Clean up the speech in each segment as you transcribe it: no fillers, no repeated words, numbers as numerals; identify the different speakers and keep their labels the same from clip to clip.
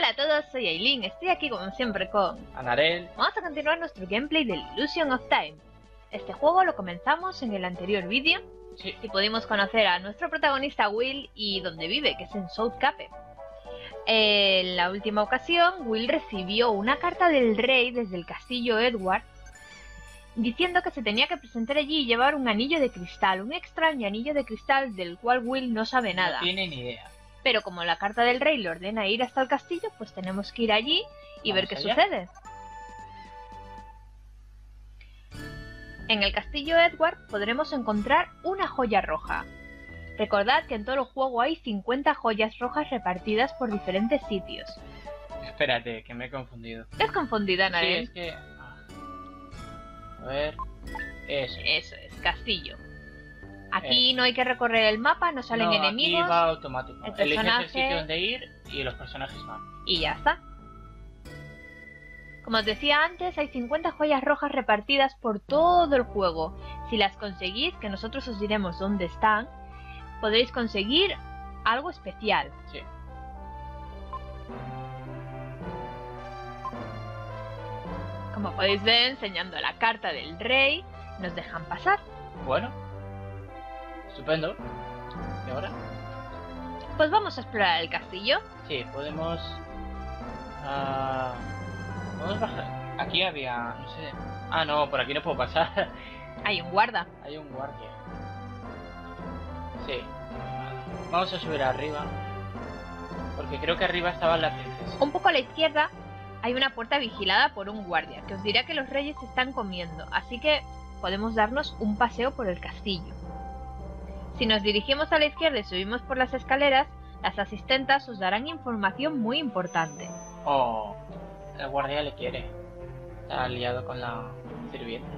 Speaker 1: Hola a todos, soy Aileen, estoy aquí como siempre con
Speaker 2: Anarel.
Speaker 1: Vamos a continuar nuestro gameplay del Illusion of Time. Este juego lo comenzamos en el anterior vídeo
Speaker 2: Sí.
Speaker 1: y pudimos conocer a nuestro protagonista Will y donde vive, que es en South Cape. En la última ocasión, Will recibió una carta del rey desde el castillo Edward diciendo que se tenía que presentar allí y llevar un anillo de cristal, un extraño anillo de cristal del cual Will no sabe nada.
Speaker 2: No tiene ni idea.
Speaker 1: Pero como la carta del rey le ordena ir hasta el castillo, pues tenemos que ir allí y ver qué
Speaker 2: allá.
Speaker 1: sucede. En el castillo Edward podremos encontrar una joya roja. Recordad que en todo el juego hay 50 joyas rojas repartidas por diferentes sitios.
Speaker 2: Espérate, que me he confundido.
Speaker 1: ¿Te has confundido,
Speaker 2: Sí,
Speaker 1: Anarel?
Speaker 2: es que... A ver... Eso.
Speaker 1: Eso es, castillo. Aquí no hay que recorrer el mapa, no salen enemigos.
Speaker 2: Aquí va automático.
Speaker 1: El
Speaker 2: Eliges
Speaker 1: personaje...
Speaker 2: el sitio donde ir y los personajes van.
Speaker 1: Y ya está. Como os decía antes, hay 50 joyas rojas repartidas por todo el juego. Si las conseguís, que nosotros os diremos dónde están, podréis conseguir algo especial.
Speaker 2: Sí.
Speaker 1: Como podéis ver, enseñando la carta del rey, nos dejan pasar.
Speaker 2: Bueno. Estupendo. ¿Y ahora?
Speaker 1: Pues vamos a explorar el castillo.
Speaker 2: Sí, podemos... Podemos bajar. Aquí había... no sé... Ah, no, por aquí no puedo pasar.
Speaker 1: Hay un guarda.
Speaker 2: Hay un guardia. Sí. Vamos a subir arriba. Porque creo que arriba estaba la princesa.
Speaker 1: Un poco a la izquierda hay una puerta vigilada por un guardia, que os dirá que los reyes están comiendo, así que podemos darnos un paseo por el castillo. Si nos dirigimos a la izquierda y subimos por las escaleras, las asistentas os darán información muy importante.
Speaker 2: Oh, el guardia le quiere. Está aliado con la sirvienta.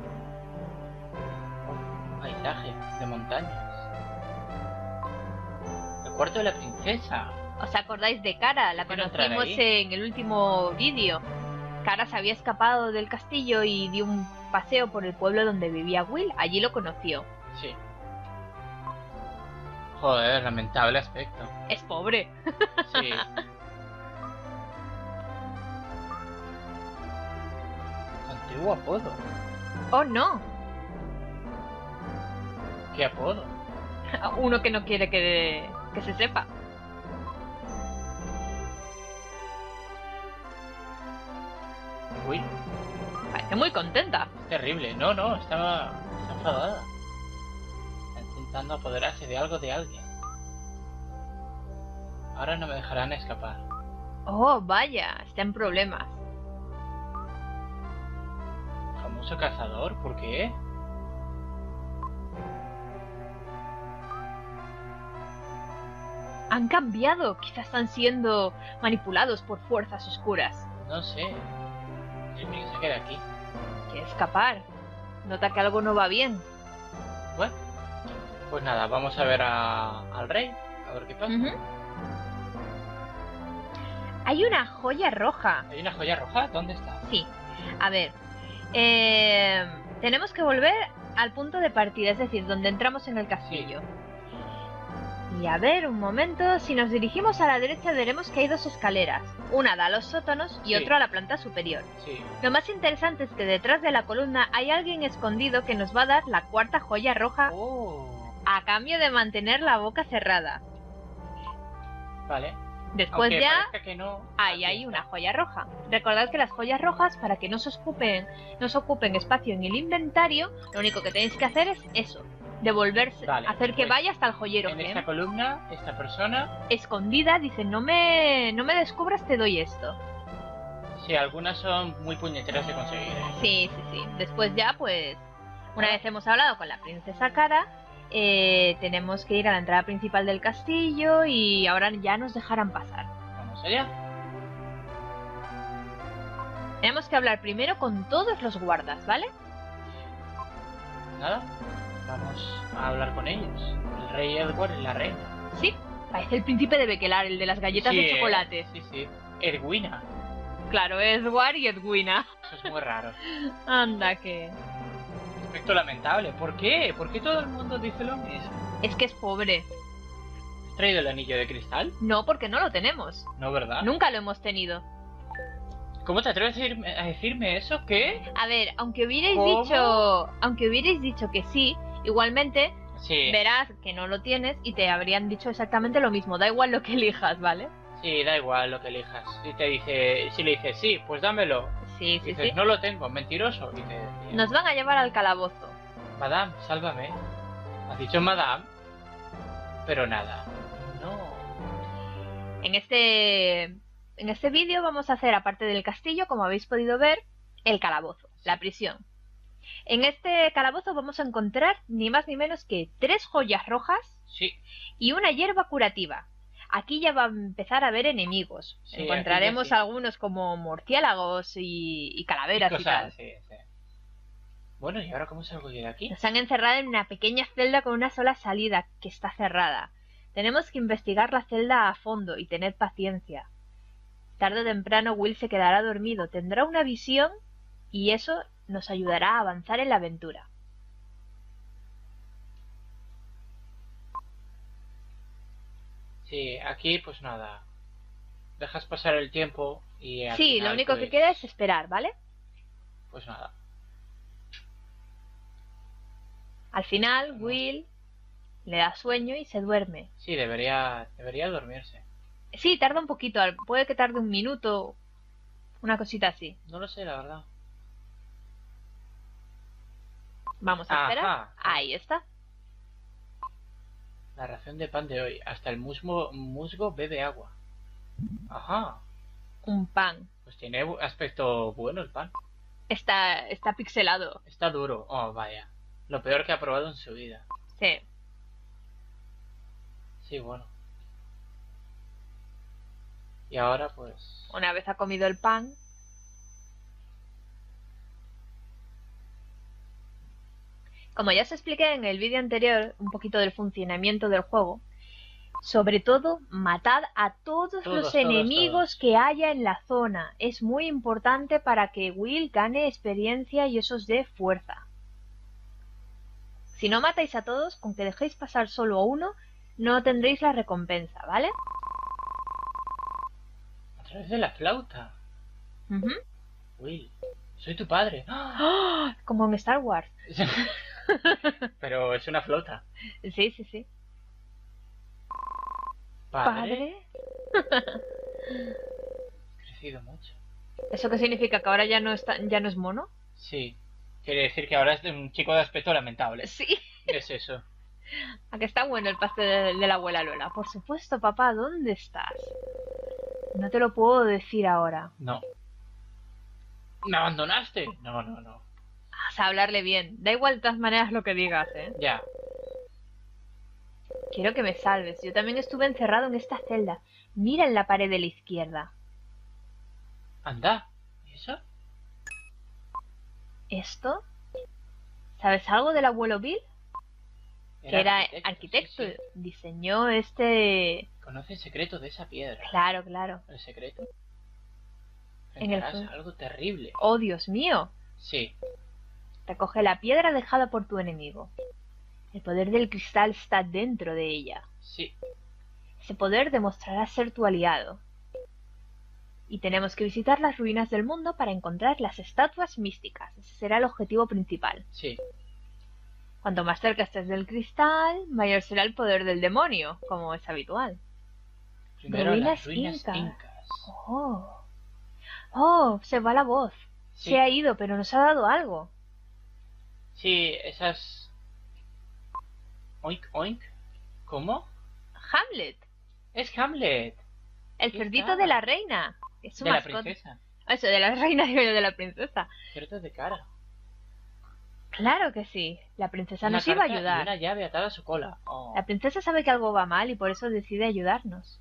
Speaker 2: Oh, paisaje de montañas. El cuarto de la princesa.
Speaker 1: ¿Os acordáis de Kara? La
Speaker 2: ¿Quiero entrar
Speaker 1: conocimos
Speaker 2: ahí?
Speaker 1: en el último vídeo. Kara se había escapado del castillo y dio un paseo por el pueblo donde vivía Will. Allí lo conoció.
Speaker 2: Sí. Joder, lamentable aspecto.
Speaker 1: Es pobre.
Speaker 2: Sí. Antiguo apodo.
Speaker 1: Oh, no.
Speaker 2: ¿Qué apodo?
Speaker 1: Uno que no quiere que se sepa.
Speaker 2: Uy,
Speaker 1: Parece muy contenta.
Speaker 2: es terrible. No, no, está enfadada. Está intentando apoderarse de algo de alguien. Ahora no me dejarán escapar.
Speaker 1: Oh, vaya, está en problemas.
Speaker 2: Famoso cazador, ¿por qué?
Speaker 1: Han cambiado. Quizás están siendo manipulados por fuerzas oscuras.
Speaker 2: No sé. El que se queda aquí.
Speaker 1: Quiere escapar. Nota que algo no va bien.
Speaker 2: Bueno, pues nada, vamos a ver al rey. A ver qué pasa.
Speaker 1: Ujú. Hay una joya roja.
Speaker 2: ¿Hay una joya roja? ¿Dónde está?
Speaker 1: Sí. A ver. Tenemos que volver al punto de partida, es decir, donde entramos en el castillo. Y a ver, un momento. Si nos dirigimos a la derecha veremos que hay dos escaleras. Una da a los sótanos y
Speaker 2: Sí.
Speaker 1: otra a la planta superior.
Speaker 2: Sí.
Speaker 1: Lo más interesante es que detrás de la columna hay alguien escondido que nos va a dar la cuarta joya roja
Speaker 2: Oh.
Speaker 1: a cambio de mantener la boca cerrada.
Speaker 2: Vale.
Speaker 1: Después
Speaker 2: Aunque
Speaker 1: ya
Speaker 2: parezca que no.
Speaker 1: ahí hay una joya roja. Recordad que las joyas rojas, para que no se ocupen espacio en el inventario, lo único que tenéis que hacer es eso, devolverse,
Speaker 2: Vale,
Speaker 1: hacer que
Speaker 2: pues,
Speaker 1: vaya hasta el joyero
Speaker 2: En
Speaker 1: gem.
Speaker 2: esta columna, esta persona.
Speaker 1: Escondida, dice, no me descubras, te doy esto.
Speaker 2: Sí, algunas son muy puñeteras de conseguir.
Speaker 1: Sí. Después ya, pues, una vez hemos hablado con la princesa Kara, tenemos que ir a la entrada principal del castillo y ahora ya nos dejarán pasar.
Speaker 2: Vamos allá.
Speaker 1: Tenemos que hablar primero con todos los guardas, ¿vale?
Speaker 2: Nada. Vamos a hablar con ellos. El rey Edward y la reina.
Speaker 1: Sí, parece el príncipe de Bekelar, el de las galletas de chocolate.
Speaker 2: Sí. Edwina.
Speaker 1: Claro, Edward y Edwina.
Speaker 2: Eso es muy raro.
Speaker 1: Anda que...
Speaker 2: Aspecto lamentable. ¿Por qué? ¿Por qué todo el mundo dice lo mismo?
Speaker 1: Es que es pobre.
Speaker 2: ¿Has traído el anillo de cristal?
Speaker 1: No, porque no lo tenemos.
Speaker 2: No, ¿verdad?
Speaker 1: Nunca lo hemos tenido.
Speaker 2: ¿Cómo te atreves a decirme eso? ¿Qué?
Speaker 1: A ver,
Speaker 2: ¿Cómo?
Speaker 1: aunque hubierais dicho que sí, igualmente
Speaker 2: Sí.
Speaker 1: verás que no lo tienes y te habrían dicho exactamente lo mismo. Da igual lo que elijas, ¿vale?
Speaker 2: Sí, da igual lo que elijas. Si te dice, si le dices sí, pues dámelo.
Speaker 1: Sí, sí,
Speaker 2: Dices,
Speaker 1: sí.
Speaker 2: no lo tengo, mentiroso. Y te
Speaker 1: Nos van a llevar al calabozo.
Speaker 2: Madame, sálvame. Has dicho Madame, pero nada. No.
Speaker 1: En este vídeo vamos a hacer, aparte del castillo, como habéis podido ver, el calabozo, la prisión. En este calabozo vamos a encontrar ni más ni menos que 3 joyas rojas
Speaker 2: Sí.
Speaker 1: y una hierba curativa. Aquí ya va a empezar a haber enemigos.
Speaker 2: Sí,
Speaker 1: Encontraremos
Speaker 2: aquí ya sí.
Speaker 1: algunos como murciélagos y calaveras y tal.
Speaker 2: Cosas, sí, sí. Bueno, ¿y ahora cómo salgo yo de aquí?
Speaker 1: Nos han encerrado en una pequeña celda con una sola salida, que está cerrada. Tenemos que investigar la celda a fondo y tener paciencia. Tarde o temprano Will se quedará dormido, tendrá una visión y eso nos ayudará a avanzar en la aventura.
Speaker 2: Sí, aquí pues nada. Dejas pasar el tiempo y al
Speaker 1: Sí,
Speaker 2: final,
Speaker 1: lo único
Speaker 2: pues,
Speaker 1: que queda es esperar, ¿vale?
Speaker 2: pues nada.
Speaker 1: Al final Will le da sueño y se duerme.
Speaker 2: Sí, debería dormirse.
Speaker 1: Sí, tarda un poquito, puede que tarde un minuto, una cosita así.
Speaker 2: No lo sé, la verdad.
Speaker 1: Vamos a esperar.
Speaker 2: Ajá.
Speaker 1: Ahí está.
Speaker 2: La ración de pan de hoy. Hasta el musgo bebe agua. Ajá.
Speaker 1: Un pan.
Speaker 2: Pues tiene aspecto bueno el pan.
Speaker 1: Está pixelado.
Speaker 2: Está duro. Oh, vaya. Lo peor que ha probado en su vida.
Speaker 1: Sí.
Speaker 2: Sí, bueno. Y ahora pues...
Speaker 1: Una vez ha comido el pan, como ya os expliqué en el vídeo anterior un poquito del funcionamiento del juego, sobre todo matad a todos los enemigos que haya en la zona. Es muy importante para que Will gane experiencia y eso os dé fuerza. Si no matáis a todos, con que dejéis pasar solo a uno, no tendréis la recompensa, ¿vale?
Speaker 2: A través de la flauta.
Speaker 1: Ujú.
Speaker 2: Will, soy tu padre.
Speaker 1: ¡Ah! Como en Star Wars.
Speaker 2: Pero es una flauta.
Speaker 1: Sí, sí, sí.
Speaker 2: ¿Padre? Has crecido mucho.
Speaker 1: ¿Eso qué significa? ¿Que ahora ya no es mono?
Speaker 2: Sí. Quiere decir que ahora es un chico de aspecto lamentable.
Speaker 1: Sí.
Speaker 2: Es eso.
Speaker 1: ¿A que está bueno el pastel de la abuela Lola? Por supuesto, papá, ¿dónde estás? No te lo puedo decir ahora.
Speaker 2: No. ¿Me abandonaste? No.
Speaker 1: Vas a hablarle bien. Da igual de todas maneras lo que digas, ¿eh?
Speaker 2: Ya.
Speaker 1: Quiero que me salves. Yo también estuve encerrado en esta celda. Mira en la pared de la izquierda.
Speaker 2: Anda. ¿Y eso?
Speaker 1: ¿Esto? ¿Sabes algo del abuelo Bill? Que era arquitecto.
Speaker 2: Sí, sí.
Speaker 1: Diseñó este...
Speaker 2: Conoce el secreto de esa piedra.
Speaker 1: Claro, claro.
Speaker 2: ¿El secreto?
Speaker 1: En el
Speaker 2: Enfrentarás a algo terrible.
Speaker 1: Oh, Dios mío.
Speaker 2: Sí.
Speaker 1: Recoge la piedra dejada por tu enemigo. El poder del cristal está dentro de ella.
Speaker 2: Sí.
Speaker 1: Ese poder demostrará ser tu aliado. Y tenemos que visitar las ruinas del mundo para encontrar las estatuas místicas. Ese será el objetivo principal.
Speaker 2: Sí.
Speaker 1: Cuanto más cerca estés del cristal, mayor será el poder del demonio, como es habitual.
Speaker 2: Primero
Speaker 1: Ruinas
Speaker 2: las ruinas incas.
Speaker 1: Oh, se va la voz.
Speaker 2: Sí.
Speaker 1: Se ha ido, pero nos ha dado algo.
Speaker 2: Sí, esas... Oink, oink. ¿Cómo?
Speaker 1: Hamlet,
Speaker 2: Es Hamlet.
Speaker 1: el
Speaker 2: Aquí
Speaker 1: cerdito
Speaker 2: está.
Speaker 1: de la reina. Es su
Speaker 2: De la
Speaker 1: mascota.
Speaker 2: princesa.
Speaker 1: Eso, de la reina, digo yo, de la princesa.
Speaker 2: Cierto de cara.
Speaker 1: Claro que sí. La princesa
Speaker 2: Una
Speaker 1: nos iba a
Speaker 2: carta y
Speaker 1: ayudar.
Speaker 2: una llave atada a su cola. Oh.
Speaker 1: La princesa sabe que algo va mal y por eso decide ayudarnos.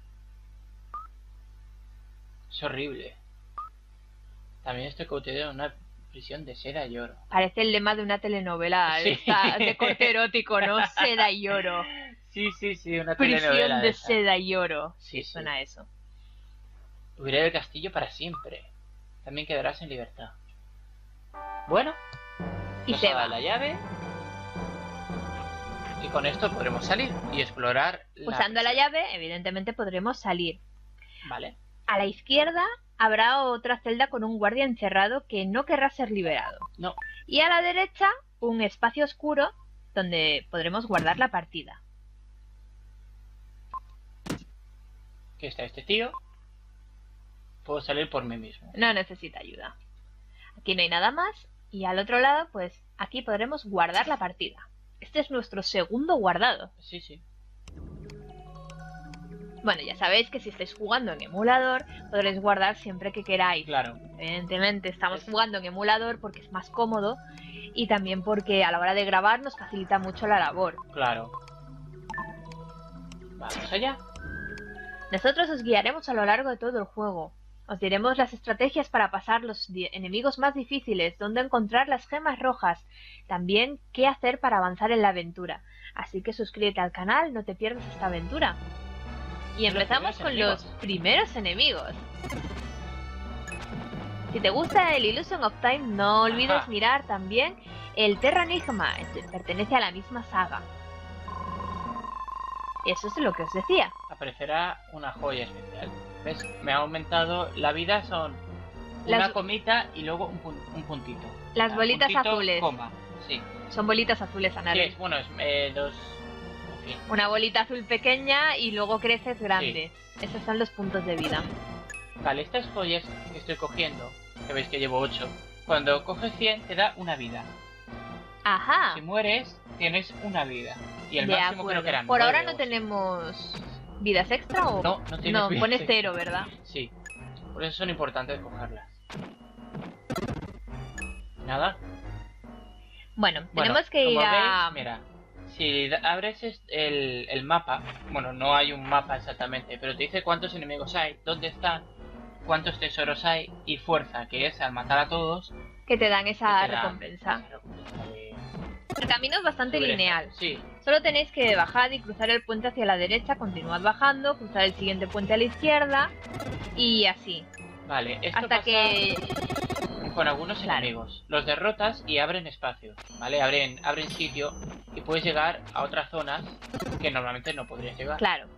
Speaker 2: Es horrible. También estoy cautivo en una prisión de seda y oro.
Speaker 1: Parece el lema de una telenovela
Speaker 2: Sí.
Speaker 1: esta de corte erótico, ¿no? Seda y oro.
Speaker 2: Sí, una
Speaker 1: Prisión
Speaker 2: telenovela
Speaker 1: de
Speaker 2: esa.
Speaker 1: seda y oro.
Speaker 2: Sí, sí.
Speaker 1: Suena a eso.
Speaker 2: Huiré del castillo para siempre. También quedarás en libertad. Bueno.
Speaker 1: Y
Speaker 2: nos
Speaker 1: se
Speaker 2: ha dado
Speaker 1: va.
Speaker 2: la llave. Y con esto podremos salir y explorar
Speaker 1: Usando la llave, evidentemente podremos salir.
Speaker 2: Vale.
Speaker 1: A la izquierda habrá otra celda con un guardia encerrado que no querrá ser liberado.
Speaker 2: No.
Speaker 1: Y a la derecha, un espacio oscuro donde podremos guardar la partida.
Speaker 2: Aquí está este tío. Puedo salir por mí mismo.
Speaker 1: No necesita ayuda. Aquí no hay nada más. Y al otro lado, pues aquí podremos guardar la partida. Este es nuestro segundo guardado.
Speaker 2: Sí, sí.
Speaker 1: Bueno, ya sabéis que si estáis jugando en emulador, podréis guardar siempre que queráis.
Speaker 2: Claro.
Speaker 1: Evidentemente estamos jugando en emulador porque es más cómodo y también porque a la hora de grabar nos facilita mucho la labor.
Speaker 2: Claro. Vamos allá.
Speaker 1: Nosotros os guiaremos a lo largo de todo el juego. Os diremos las estrategias para pasar los enemigos más difíciles, dónde encontrar las gemas rojas, también qué hacer para avanzar en la aventura. Así que suscríbete al canal, no te pierdas esta aventura. Y empezamos con los primeros enemigos. Si te gusta el Illusion of Time, no olvides mirar también el Terra Nigma, pertenece a la misma saga. Eso es lo que os decía.
Speaker 2: Aparecerá una joya especial. ¿Ves? Me ha aumentado la vida, son una comita y luego un puntito.
Speaker 1: Las bolitas
Speaker 2: puntito,
Speaker 1: azules.
Speaker 2: Coma. Sí.
Speaker 1: Son bolitas azules, Anabel.
Speaker 2: Sí, bueno, es dos... En fin.
Speaker 1: Una bolita azul pequeña y luego creces grande. Sí. Esos son los puntos de vida.
Speaker 2: Vale, estas joyas que estoy cogiendo, que veis que llevo 8, cuando coges 100 te da una vida.
Speaker 1: Ajá.
Speaker 2: Si mueres, tienes una vida. Y el
Speaker 1: de
Speaker 2: máximo
Speaker 1: acuerdo.
Speaker 2: creo que eran
Speaker 1: Por
Speaker 2: 9
Speaker 1: ahora no tenemos vidas extra o...
Speaker 2: No tienes vidas
Speaker 1: pones
Speaker 2: extra.
Speaker 1: 0, ¿verdad?
Speaker 2: Sí. Por eso son importantes cogerlas. Nada.
Speaker 1: Bueno, tenemos que ir a...
Speaker 2: Veis, mira, si abres el mapa, bueno, no hay un mapa exactamente, pero te dice cuántos enemigos hay, dónde están, cuántos tesoros hay y fuerza, que es al matar a todos,
Speaker 1: que te dan esa recompensa.
Speaker 2: De...
Speaker 1: El camino es bastante lineal.
Speaker 2: Sí.
Speaker 1: Solo tenéis que bajar y cruzar el puente hacia la derecha, continuad bajando, cruzar el siguiente puente a la izquierda y así.
Speaker 2: Vale, esto
Speaker 1: hasta
Speaker 2: pasa
Speaker 1: que...
Speaker 2: con algunos enemigos. Los derrotas y abren espacio, ¿vale? Abren sitio y puedes llegar a otras zonas que normalmente no podrías llegar.
Speaker 1: Claro.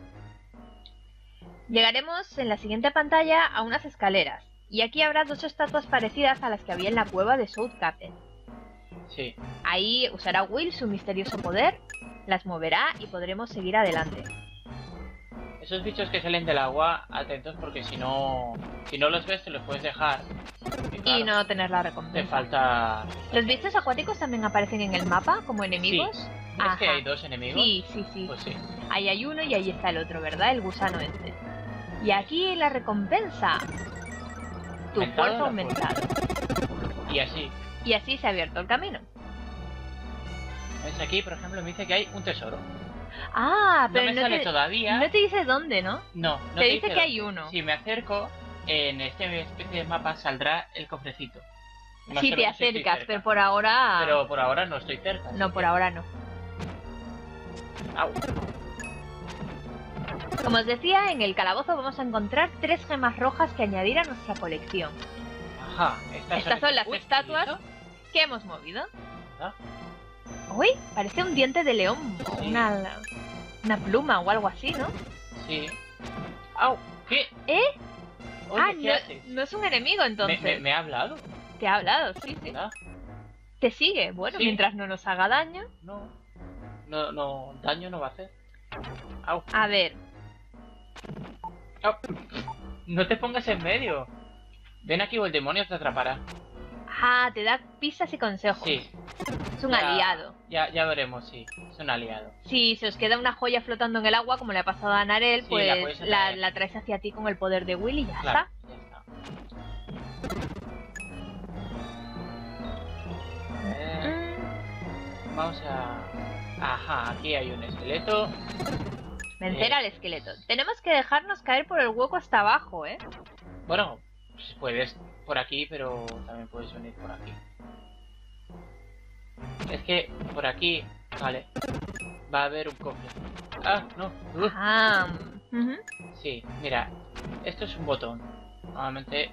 Speaker 1: Llegaremos en la siguiente pantalla a unas escaleras. Y aquí habrá dos estatuas parecidas a las que había en la cueva de South Cape.
Speaker 2: Sí.
Speaker 1: Ahí usará Will su misterioso poder, las moverá y podremos seguir adelante.
Speaker 2: Esos bichos que salen del agua, atentos porque si no los ves te los puedes dejar. Y, claro,
Speaker 1: y no tener la recompensa.
Speaker 2: Te falta...
Speaker 1: ¿Los bichos acuáticos también aparecen en el mapa como enemigos?
Speaker 2: Sí. ¿Ves que hay dos enemigos?
Speaker 1: Sí, sí, sí.
Speaker 2: Pues sí.
Speaker 1: Ahí hay uno y ahí está el otro, ¿verdad? El gusano este. Y aquí la recompensa. Tu fuerza aumentada.
Speaker 2: Y así.
Speaker 1: Y así se ha abierto el camino.
Speaker 2: ¿Ves? Aquí, por ejemplo, me dice que hay un tesoro.
Speaker 1: Ah, pero
Speaker 2: no me sale todavía.
Speaker 1: No te dice dónde, ¿no?
Speaker 2: No,
Speaker 1: te dice que hay uno.
Speaker 2: Si me acerco, en este especie de mapa saldrá el cofrecito.
Speaker 1: No si te acercas, pero por ahora...
Speaker 2: Pero por ahora no estoy cerca.
Speaker 1: No, por ahora no.
Speaker 2: Au.
Speaker 1: Como os decía, en el calabozo vamos a encontrar 3 gemas rojas que añadir a nuestra colección.
Speaker 2: Ajá,
Speaker 1: estas son las estatuas que hemos movido. Uy, parece un diente de león o
Speaker 2: sí.
Speaker 1: una pluma o algo así, ¿no?
Speaker 2: Sí. ¡Au! ¿Qué?
Speaker 1: ¿Eh?
Speaker 2: Oye, ¿qué haces?
Speaker 1: No es un enemigo entonces.
Speaker 2: ¿Me ha hablado?
Speaker 1: Te ha hablado, sí, sí.
Speaker 2: ¿Verdad?
Speaker 1: Te sigue, bueno,
Speaker 2: sí.
Speaker 1: Mientras no nos haga daño.
Speaker 2: No, daño no va a hacer. ¡Au!
Speaker 1: A ver.
Speaker 2: ¡Au! No te pongas en medio. Ven aquí o el demonio te atrapará.
Speaker 1: Ah, te da pistas y consejos.
Speaker 2: Sí.
Speaker 1: Es un aliado.
Speaker 2: Ya veremos, sí. Es un aliado.
Speaker 1: Si se os queda una joya flotando en el agua, como le ha pasado a Narel,
Speaker 2: sí,
Speaker 1: pues la traes hacia ti con el poder de Will y ya
Speaker 2: claro,
Speaker 1: está.
Speaker 2: Ya está. Vamos a... Ajá, aquí hay un esqueleto.
Speaker 1: Vencer al esqueleto. Tenemos que dejarnos caer por el hueco hasta abajo, ¿eh?
Speaker 2: Bueno, pues puedes por aquí, pero también puedes venir por aquí. Es que por aquí, vale, va a haber un cofre. Ah, no. Sí, mira, esto es un botón. Normalmente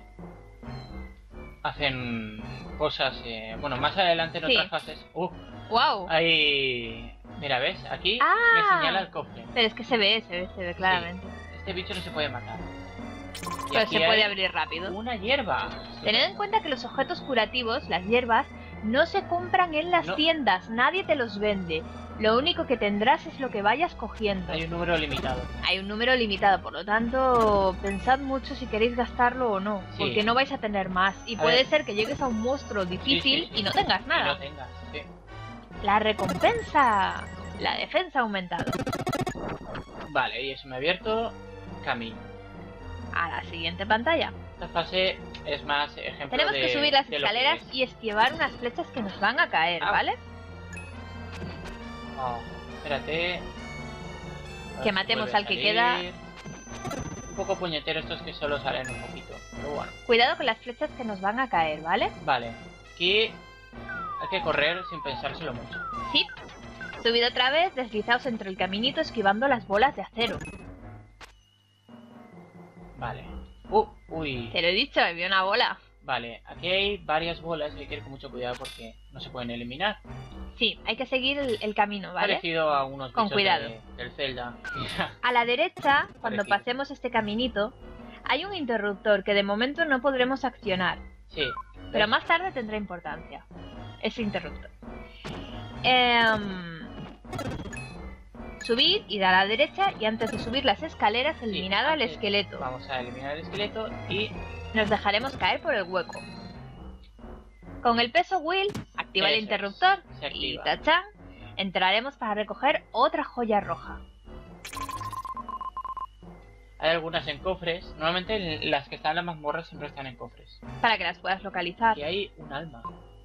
Speaker 2: hacen cosas, bueno, más adelante en otras fases.
Speaker 1: ¡Wow!
Speaker 2: Hay Mira, ¿ves? Aquí
Speaker 1: Ah.
Speaker 2: me señala el cofre.
Speaker 1: Pero es que se ve claramente.
Speaker 2: Este bicho no se puede matar. Y
Speaker 1: Pero
Speaker 2: aquí
Speaker 1: se puede
Speaker 2: hay
Speaker 1: abrir rápido.
Speaker 2: una hierba.
Speaker 1: Tened en cuenta que los objetos curativos, las hierbas, no se compran en las
Speaker 2: No.
Speaker 1: tiendas, nadie te los vende. Lo único que tendrás es lo que vayas cogiendo.
Speaker 2: Hay un número limitado.
Speaker 1: Hay un número limitado, por lo tanto, pensad mucho si queréis gastarlo o no,
Speaker 2: Sí.
Speaker 1: porque no vais a tener más. Y
Speaker 2: A
Speaker 1: puede
Speaker 2: ver.
Speaker 1: ser que llegues a un monstruo difícil
Speaker 2: Sí.
Speaker 1: y no tengas
Speaker 2: Y
Speaker 1: nada.
Speaker 2: no tengas, sí.
Speaker 1: La recompensa, la defensa ha aumentado.
Speaker 2: Vale, y eso me ha abierto camino.
Speaker 1: A la siguiente pantalla.
Speaker 2: Esta fase es más ejemplo
Speaker 1: Tenemos
Speaker 2: de,
Speaker 1: que subir las
Speaker 2: de lo que
Speaker 1: escaleras
Speaker 2: es.
Speaker 1: y esquivar unas flechas que nos van a caer,
Speaker 2: Ah.
Speaker 1: ¿vale?
Speaker 2: Oh, espérate.
Speaker 1: Que matemos
Speaker 2: Vuelve a
Speaker 1: al que
Speaker 2: salir.
Speaker 1: queda.
Speaker 2: Un poco puñetero estos que solo salen un poquito. Pero bueno.
Speaker 1: Cuidado con las flechas que nos van a caer, ¿vale?
Speaker 2: Vale. Aquí hay que correr sin pensárselo mucho.
Speaker 1: Sí. Subid otra vez, deslizaos entre el caminito esquivando las bolas de acero.
Speaker 2: Vale. Uy.
Speaker 1: Te lo he dicho, había una bola.
Speaker 2: Vale, aquí hay varias bolas y hay que ir con mucho cuidado porque no se pueden eliminar.
Speaker 1: Sí, hay que seguir el camino, ¿vale?
Speaker 2: Parecido a unos
Speaker 1: Con
Speaker 2: bichos
Speaker 1: cuidado.
Speaker 2: del Zelda.
Speaker 1: A la derecha, cuando
Speaker 2: Parecido.
Speaker 1: pasemos este caminito, hay un interruptor que de momento no podremos accionar,
Speaker 2: Sí.
Speaker 1: pero más tarde tendrá importancia. Ese interruptor. Subid, id a la derecha y antes de subir las escaleras eliminad al
Speaker 2: antes
Speaker 1: esqueleto.
Speaker 2: Vamos a eliminar el esqueleto y
Speaker 1: Nos dejaremos caer por el hueco. Con el peso Will, activa el
Speaker 2: Eso es,
Speaker 1: interruptor
Speaker 2: se
Speaker 1: y
Speaker 2: activa.
Speaker 1: tachán, entraremos para recoger otra joya roja.
Speaker 2: hay algunas en cofres. Normalmente las que están en las mazmorras siempre están en cofres.
Speaker 1: Para que las puedas localizar.
Speaker 2: Y hay un alma.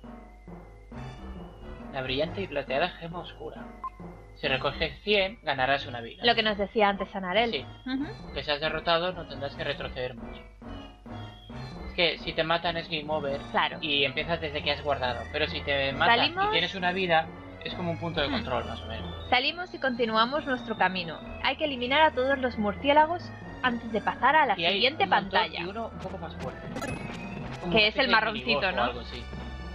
Speaker 2: La brillante y plateada gema oscura. Si recoges 100, ganarás una vida.
Speaker 1: Lo que nos decía antes Anarel.
Speaker 2: Sí.
Speaker 1: Ujú.
Speaker 2: Que seas derrotado no tendrás que retroceder mucho. Es que si te matan es game over
Speaker 1: Claro.
Speaker 2: y empiezas desde que has guardado. Pero si te matan
Speaker 1: ¿Salimos?
Speaker 2: y tienes una vida, es como un punto de
Speaker 1: Hmm.
Speaker 2: control más o menos.
Speaker 1: Salimos y continuamos nuestro camino. Hay que eliminar a todos los murciélagos antes de pasar a la
Speaker 2: Y hay
Speaker 1: siguiente
Speaker 2: un montón
Speaker 1: pantalla.
Speaker 2: Y uno un poco más fuerte.
Speaker 1: Que es el marroncito, ¿no?
Speaker 2: O algo así.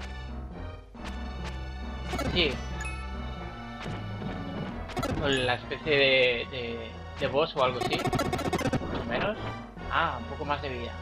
Speaker 2: Sí. O la especie de boss o algo así. Más o menos. Ah, un poco más de vida.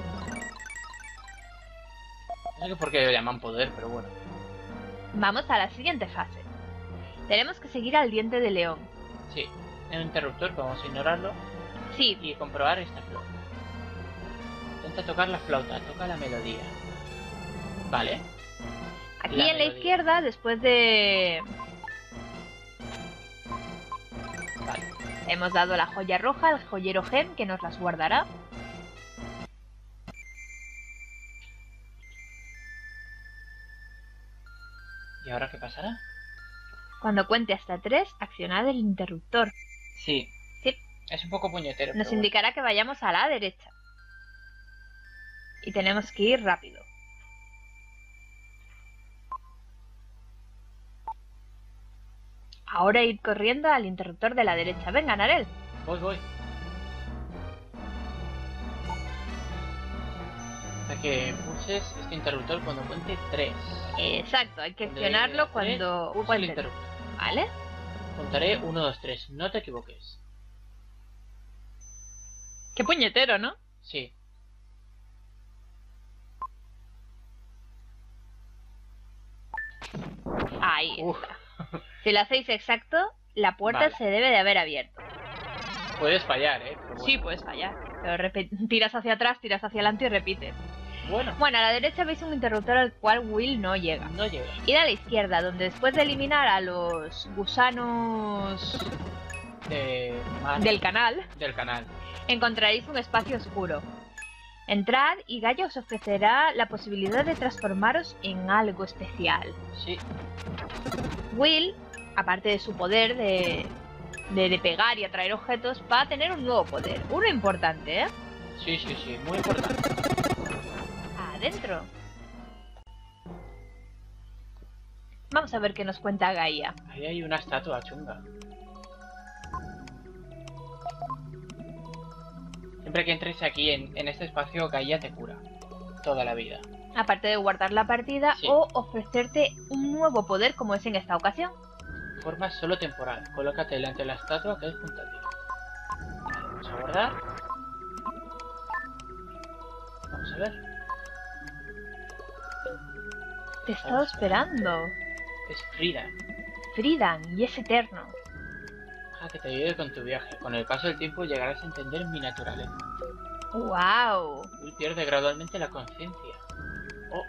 Speaker 2: No sé por qué lo llaman poder, pero bueno.
Speaker 1: Vamos a la siguiente fase. Tenemos que seguir al diente de león.
Speaker 2: Sí. En un interruptor podemos ignorarlo
Speaker 1: Sí,
Speaker 2: y comprobar esta flauta. Intenta tocar la flauta, toca la melodía. Vale.
Speaker 1: aquí
Speaker 2: La
Speaker 1: en la
Speaker 2: melodía.
Speaker 1: izquierda, después de...
Speaker 2: Vale.
Speaker 1: Hemos dado la joya roja al joyero Gem, que nos las guardará.
Speaker 2: ¿Y ahora qué pasará?
Speaker 1: Cuando cuente hasta 3, accionad el interruptor.
Speaker 2: Sí.
Speaker 1: Sí.
Speaker 2: Es un poco puñetero.
Speaker 1: Nos
Speaker 2: pero
Speaker 1: indicará que vayamos a la derecha. Y tenemos que ir rápido. Ahora ir corriendo al interruptor de la derecha. Venga, Narel.
Speaker 2: bueno. Voy. Hasta que pulses este interruptor cuando cuente 3.
Speaker 1: Exacto, hay que
Speaker 2: Cuando
Speaker 1: accionarlo
Speaker 2: llegue a
Speaker 1: cuando
Speaker 2: 3, pulsa el
Speaker 1: cuente.
Speaker 2: interruptor.
Speaker 1: ¿Vale?
Speaker 2: Contaré 1, 2, 3. No te equivoques.
Speaker 1: Qué puñetero, ¿no?
Speaker 2: Sí.
Speaker 1: Ahí.
Speaker 2: Uf.
Speaker 1: Si lo hacéis exacto, la puerta
Speaker 2: Vale.
Speaker 1: se debe de haber abierto.
Speaker 2: Puedes fallar, pero bueno.
Speaker 1: Sí, puedes fallar. Pero tiras hacia atrás, tiras hacia adelante y repites.
Speaker 2: Bueno,
Speaker 1: Bueno, a la derecha veis un interruptor al cual Will no llega.
Speaker 2: no llega.
Speaker 1: Id a la izquierda, donde después de eliminar a los gusanos del canal,
Speaker 2: del canal.
Speaker 1: encontraréis un espacio oscuro. Entrad y Gaia os ofrecerá la posibilidad de transformaros en algo especial.
Speaker 2: Sí.
Speaker 1: Will, aparte de su poder de pegar y atraer objetos, va a tener un nuevo poder. Uno importante, ¿eh?
Speaker 2: Sí, muy importante.
Speaker 1: Adentro. Vamos a ver qué nos cuenta Gaia.
Speaker 2: Ahí hay una estatua chunga. Siempre que entres aquí en este espacio, Gaia te cura. Toda la vida.
Speaker 1: Aparte de guardar la partida
Speaker 2: Sí.
Speaker 1: o ofrecerte un nuevo poder como es en esta ocasión.
Speaker 2: forma solo temporal. Colócate delante de la estatua que es junto a ti. Vale, vamos a guardar. Vamos a ver.
Speaker 1: Te he estado esperando.
Speaker 2: Es Frida.
Speaker 1: Friedan, y es eterno.
Speaker 2: Deja que te ayude con tu viaje. Con el paso del tiempo llegarás a entender mi naturaleza.
Speaker 1: ¡Wow!
Speaker 2: Will pierde gradualmente la conciencia. Oh.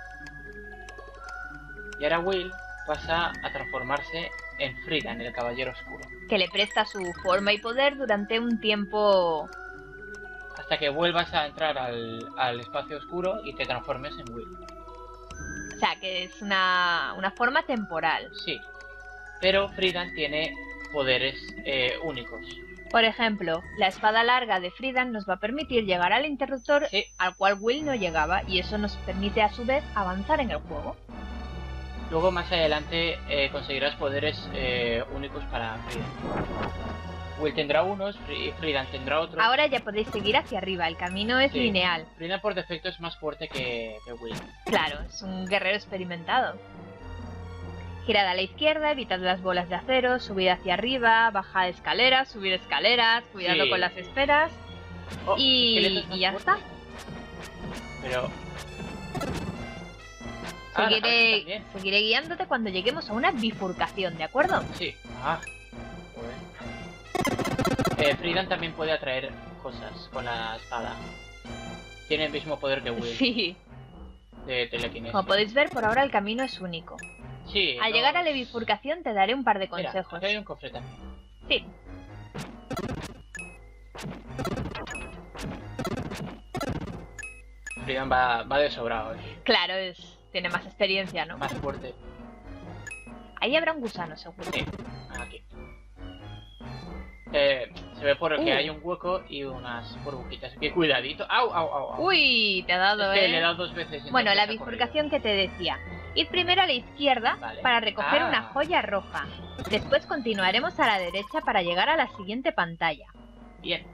Speaker 2: Y ahora Will pasa a transformarse en Friedan, el caballero oscuro.
Speaker 1: Que le presta su forma y poder durante un tiempo.
Speaker 2: Hasta que vuelvas a entrar al espacio oscuro y te transformes en Will.
Speaker 1: O sea, que es una forma temporal.
Speaker 2: Sí. Pero Friedan tiene poderes únicos.
Speaker 1: Por ejemplo, la espada larga de Friedan nos va a permitir llegar al interruptor
Speaker 2: Sí.
Speaker 1: al cual Will no llegaba, y eso nos permite a su vez avanzar en el juego.
Speaker 2: Luego más adelante conseguirás poderes únicos para Friedan. Will tendrá unos y Friedan tendrá otros.
Speaker 1: Ahora ya podéis seguir hacia arriba, el camino es
Speaker 2: Sí.
Speaker 1: lineal.
Speaker 2: Friedan por defecto es más fuerte que Will.
Speaker 1: Claro, es un guerrero experimentado. Girad a la izquierda, evitad las bolas de acero, subid hacia arriba, bajad escaleras, subid escaleras, cuidado
Speaker 2: Sí.
Speaker 1: con las esferas.
Speaker 2: Oh,
Speaker 1: Y
Speaker 2: esqueletos más
Speaker 1: ya
Speaker 2: fuertes.
Speaker 1: está.
Speaker 2: Pero... Ah, la cabeza también.
Speaker 1: Seguiré guiándote cuando lleguemos a una bifurcación, ¿de acuerdo?
Speaker 2: Sí. Ah. Joder. Friedan también puede atraer cosas con la espada. Tiene el mismo poder que Will.
Speaker 1: Sí.
Speaker 2: De telequinesis.
Speaker 1: Como podéis ver, por ahora el camino es único.
Speaker 2: Sí.
Speaker 1: Al llegar a la bifurcación te daré un par de
Speaker 2: Mira,
Speaker 1: consejos.
Speaker 2: aquí hay un cofre también.
Speaker 1: Sí.
Speaker 2: Friedan va de sobrado,
Speaker 1: Claro, tiene más experiencia, ¿no?
Speaker 2: más fuerte.
Speaker 1: Ahí habrá un gusano, seguro.
Speaker 2: Sí, aquí. Se ve por que hay un hueco y unas burbujitas. Que cuidadito. ¡Au, au, au! Au.
Speaker 1: Uy, te ha dado,
Speaker 2: Es que
Speaker 1: ¿eh?
Speaker 2: le he dado 2 veces.
Speaker 1: Bueno,
Speaker 2: entonces
Speaker 1: la
Speaker 2: ha corrido.
Speaker 1: bifurcación que te decía. Id primero a la izquierda
Speaker 2: Vale.
Speaker 1: para recoger
Speaker 2: Ah.
Speaker 1: una joya roja. Después continuaremos a la derecha para llegar a la siguiente pantalla.
Speaker 2: Bien.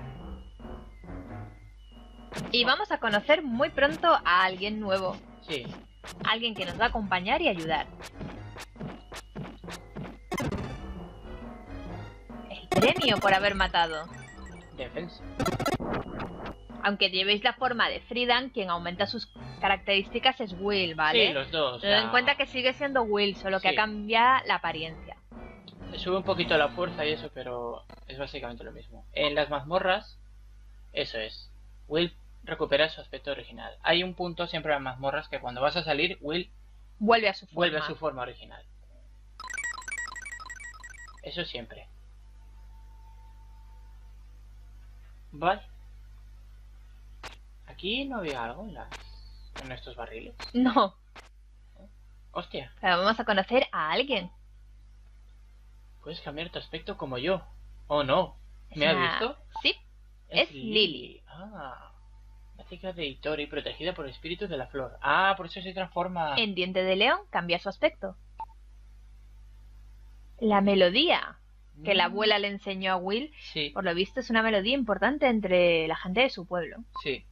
Speaker 1: Y vamos a conocer muy pronto a alguien nuevo.
Speaker 2: Sí.
Speaker 1: Alguien que nos va a acompañar y ayudar. El premio por haber matado.
Speaker 2: Defensa.
Speaker 1: Aunque llevéis la forma de Friedan, quien aumenta sus características es Will, ¿vale?
Speaker 2: Sí, los dos.
Speaker 1: Tened en cuenta que sigue siendo Will, solo que
Speaker 2: Sí.
Speaker 1: cambia la apariencia.
Speaker 2: Sube un poquito la fuerza y eso, pero es básicamente lo mismo. En las mazmorras, eso es. Will recupera su aspecto original. Hay un punto siempre en las mazmorras que cuando vas a salir, Will
Speaker 1: Vuelve a su forma.
Speaker 2: vuelve a su forma original. Eso siempre. Vale. Aquí no había algo en estos barriles.
Speaker 1: No,
Speaker 2: Hostia,
Speaker 1: pero vamos a conocer a alguien.
Speaker 2: puedes cambiar tu aspecto como yo. Oh no. ¿Me
Speaker 1: Es
Speaker 2: has
Speaker 1: una-
Speaker 2: visto?
Speaker 1: Sí, es Lily.
Speaker 2: Ah. Mágica de Hitori, protegida por espíritus de la flor. Ah, por eso se transforma.
Speaker 1: En Diente de León cambia su aspecto. La melodía que la abuela le enseñó a Will,
Speaker 2: Sí,
Speaker 1: por lo visto es una melodía importante entre la gente de su pueblo.
Speaker 2: sí.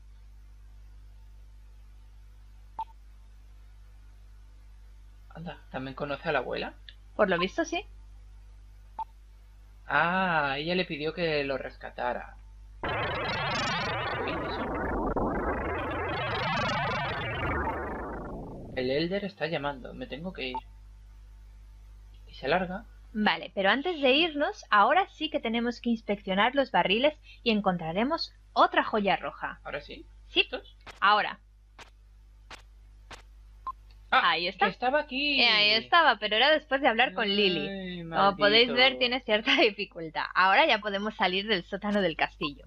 Speaker 2: Anda, ¿también conoce a la abuela?
Speaker 1: Por lo visto sí.
Speaker 2: Ah, ella le pidió que lo rescatara. Uy, eso. El Elder está llamando, me tengo que ir. Y se larga.
Speaker 1: Vale, pero antes de irnos, ahora sí que tenemos que inspeccionar los barriles y encontraremos otra joya roja.
Speaker 2: Ahora sí.
Speaker 1: Sí,
Speaker 2: ¿Estos?
Speaker 1: ahora.
Speaker 2: Ah,
Speaker 1: Ahí está.
Speaker 2: que estaba aquí.
Speaker 1: Ahí estaba, pero era después de hablar con Lily.
Speaker 2: Ay,
Speaker 1: Como
Speaker 2: maldito.
Speaker 1: podéis ver, tiene cierta dificultad. Ahora ya podemos salir del sótano del castillo.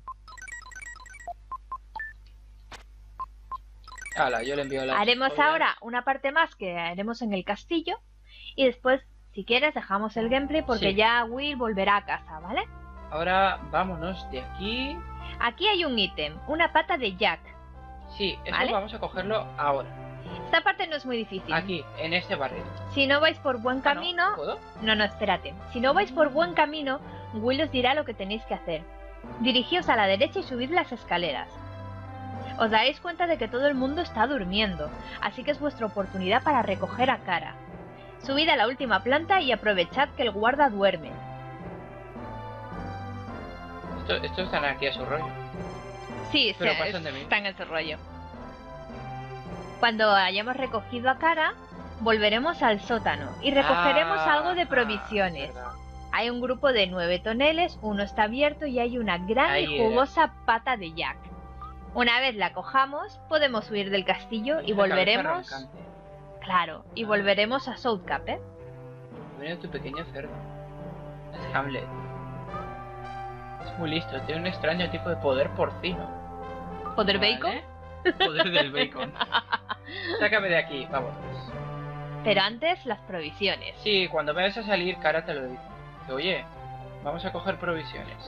Speaker 2: Hala, yo le envío la.
Speaker 1: Haremos ahora una parte más que haremos en el castillo. Y después, si quieres, dejamos el gameplay porque
Speaker 2: Sí.
Speaker 1: ya Will volverá a casa, ¿vale?
Speaker 2: Ahora vámonos de aquí.
Speaker 1: Aquí hay un ítem, una pata de Jack.
Speaker 2: Sí, eso
Speaker 1: ¿Vale?
Speaker 2: vamos a cogerlo ahora.
Speaker 1: Esta parte no es muy difícil.
Speaker 2: Aquí, en este barril.
Speaker 1: Si no vais por buen
Speaker 2: Ah, ¿no?
Speaker 1: camino...
Speaker 2: ¿Puedo?
Speaker 1: No, espérate. Si no vais por buen camino, Will os dirá lo que tenéis que hacer. Dirigíos a la derecha y subid las escaleras. Os daréis cuenta de que todo el mundo está durmiendo, así que es vuestra oportunidad para recoger a Kara. Subid a la última planta y aprovechad que el guarda duerme.
Speaker 2: Estos están aquí a su rollo.
Speaker 1: Sí,
Speaker 2: Pero pasan de mí.
Speaker 1: está en ese rollo. Cuando hayamos recogido a Kara, volveremos al sótano y recogeremos algo de provisiones.
Speaker 2: Verdad.
Speaker 1: Hay un grupo de 9 toneles, uno está abierto y hay una gran
Speaker 2: Ahí
Speaker 1: y jugosa pata de Jack. Una vez la cojamos, podemos huir del castillo y
Speaker 2: Esa cabeza
Speaker 1: volveremos...
Speaker 2: roncante.
Speaker 1: Claro, y volveremos a South Cap, ¿eh?
Speaker 2: Mira tu pequeño cerdo. Es Hamlet. Es muy listo, tiene un extraño tipo de poder porcino.
Speaker 1: ¿Poder
Speaker 2: ¿Vale?
Speaker 1: bacon?
Speaker 2: Poder del bacon. Sácame de aquí, vamos.
Speaker 1: Pero antes, las provisiones.
Speaker 2: Sí, cuando vayas a salir, Kara te lo dice. Dice, oye, vamos a coger provisiones.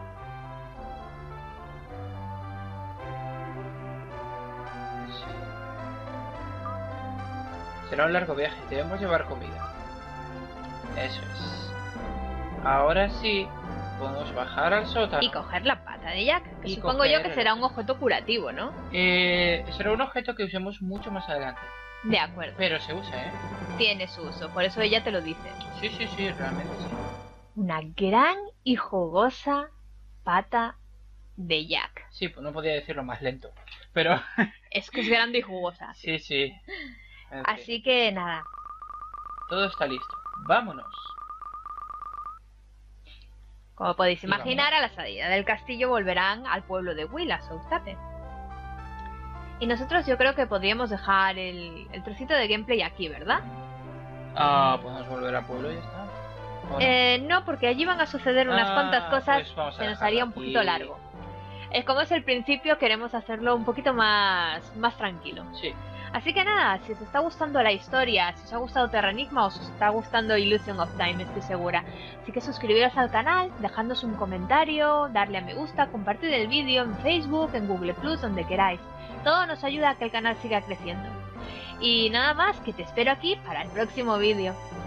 Speaker 2: Sí. Será un largo viaje, debemos llevar comida. Eso es. Ahora sí, podemos bajar al sótano.
Speaker 1: Y coger la pata de Jack, que
Speaker 2: Y
Speaker 1: supongo yo que
Speaker 2: coger-
Speaker 1: será un objeto curativo, ¿no?
Speaker 2: Será un objeto que usemos mucho más adelante.
Speaker 1: De acuerdo,
Speaker 2: Pero se usa, ¿eh?
Speaker 1: tiene su uso, por eso ella te lo dice.
Speaker 2: Sí, sí, sí, realmente sí.
Speaker 1: Una gran y jugosa pata de Jack.
Speaker 2: Sí, pues no podía decirlo más lento. Pero
Speaker 1: Es que es grande y jugosa.
Speaker 2: sí, sí. En fin,
Speaker 1: Así que nada,
Speaker 2: todo está listo. Vámonos.
Speaker 1: como podéis
Speaker 2: Y vamos.
Speaker 1: imaginar, a la salida del castillo volverán al pueblo de Will, a South Cape. Y nosotros yo creo que podríamos dejar el trocito de gameplay aquí, ¿verdad?
Speaker 2: Podemos volver al pueblo y ya está. ¿O no?
Speaker 1: No, porque allí van a suceder unas cuantas cosas,
Speaker 2: pues vamos a
Speaker 1: se nos
Speaker 2: dejarlo
Speaker 1: haría un
Speaker 2: aquí.
Speaker 1: poquito largo. Como es el principio, queremos hacerlo un poquito más tranquilo.
Speaker 2: Sí.
Speaker 1: Así que nada, si os está gustando la historia, si os ha gustado Terranigma o si os está gustando Illusion of Time, estoy segura. Así que suscribiros al canal, dejadnos un comentario, darle a me gusta, compartir el vídeo en Facebook, en Google Plus, donde queráis. Todo nos ayuda a que el canal siga creciendo. Y nada más, que te espero aquí para el próximo vídeo.